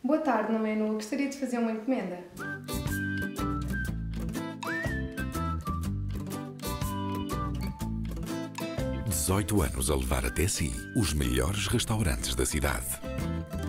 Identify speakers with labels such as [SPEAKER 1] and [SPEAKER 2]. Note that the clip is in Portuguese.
[SPEAKER 1] Boa tarde, no menu. Gostaria de fazer uma encomenda.
[SPEAKER 2] 18 anos a levar até si os melhores restaurantes da cidade.